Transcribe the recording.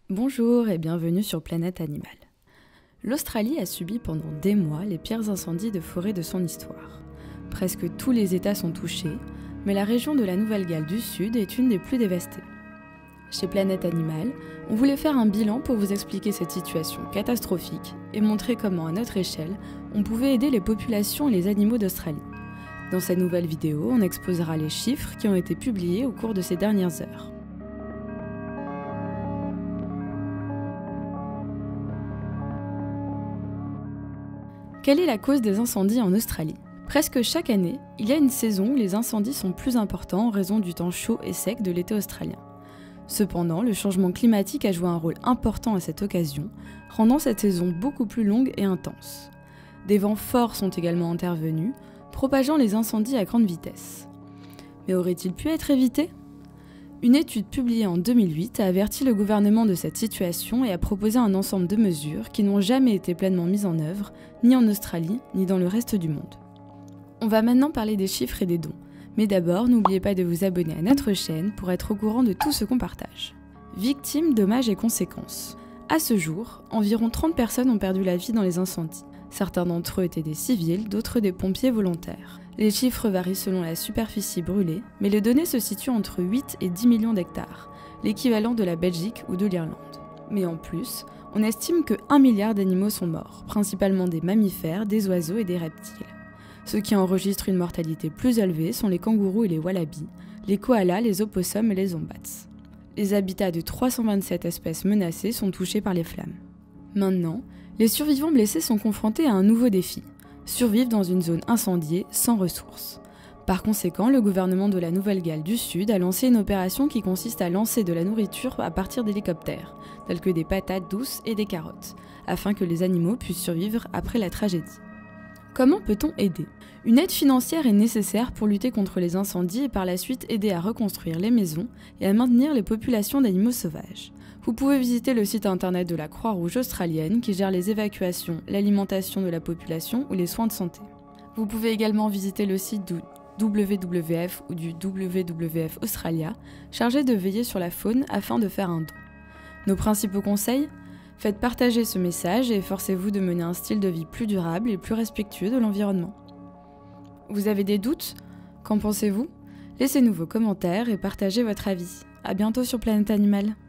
Bonjour et bienvenue sur Planète Animal. L'Australie a subi pendant des mois les pires incendies de forêt de son histoire. Presque tous les États sont touchés, mais la région de la Nouvelle-Galles du Sud est une des plus dévastées. Chez Planète Animal, on voulait faire un bilan pour vous expliquer cette situation catastrophique et montrer comment, à notre échelle, on pouvait aider les populations et les animaux d'Australie. Dans cette nouvelle vidéo, on exposera les chiffres qui ont été publiés au cours de ces dernières heures. Quelle est la cause des incendies en Australie ? Presque chaque année, il y a une saison où les incendies sont plus importants en raison du temps chaud et sec de l'été australien. Cependant, le changement climatique a joué un rôle important à cette occasion, rendant cette saison beaucoup plus longue et intense. Des vents forts sont également intervenus, propageant les incendies à grande vitesse. Mais aurait-il pu être évité ? Une étude publiée en 2008 a averti le gouvernement de cette situation et a proposé un ensemble de mesures qui n'ont jamais été pleinement mises en œuvre, ni en Australie, ni dans le reste du monde. On va maintenant parler des chiffres et des dons. Mais d'abord, n'oubliez pas de vous abonner à notre chaîne pour être au courant de tout ce qu'on partage. Victimes, dommages et conséquences. À ce jour, environ 30 personnes ont perdu la vie dans les incendies. Certains d'entre eux étaient des civils, d'autres des pompiers volontaires. Les chiffres varient selon la superficie brûlée, mais les données se situent entre 8 et 10 millions d'hectares, l'équivalent de la Belgique ou de l'Irlande. Mais en plus, on estime que 1 milliard d'animaux sont morts, principalement des mammifères, des oiseaux et des reptiles. Ceux qui enregistrent une mortalité plus élevée sont les kangourous et les wallabies, les koalas, les opossums et les wombats. Les habitats de 327 espèces menacées sont touchés par les flammes. Maintenant, les survivants blessés sont confrontés à un nouveau défi, survivre dans une zone incendiée sans ressources. Par conséquent, le gouvernement de la Nouvelle-Galles du Sud a lancé une opération qui consiste à lancer de la nourriture à partir d'hélicoptères, tels que des patates douces et des carottes, afin que les animaux puissent survivre après la tragédie. Comment peut-on aider ? Une aide financière est nécessaire pour lutter contre les incendies et par la suite aider à reconstruire les maisons et à maintenir les populations d'animaux sauvages. Vous pouvez visiter le site internet de la Croix-Rouge australienne qui gère les évacuations, l'alimentation de la population ou les soins de santé. Vous pouvez également visiter le site du WWF ou du WWF Australia, chargé de veiller sur la faune afin de faire un don. Nos principaux conseils ? Faites partager ce message et efforcez-vous de mener un style de vie plus durable et plus respectueux de l'environnement. Vous avez des doutes ? Qu'en pensez-vous ? Laissez-nous vos commentaires et partagez votre avis. À bientôt sur Planète Animal.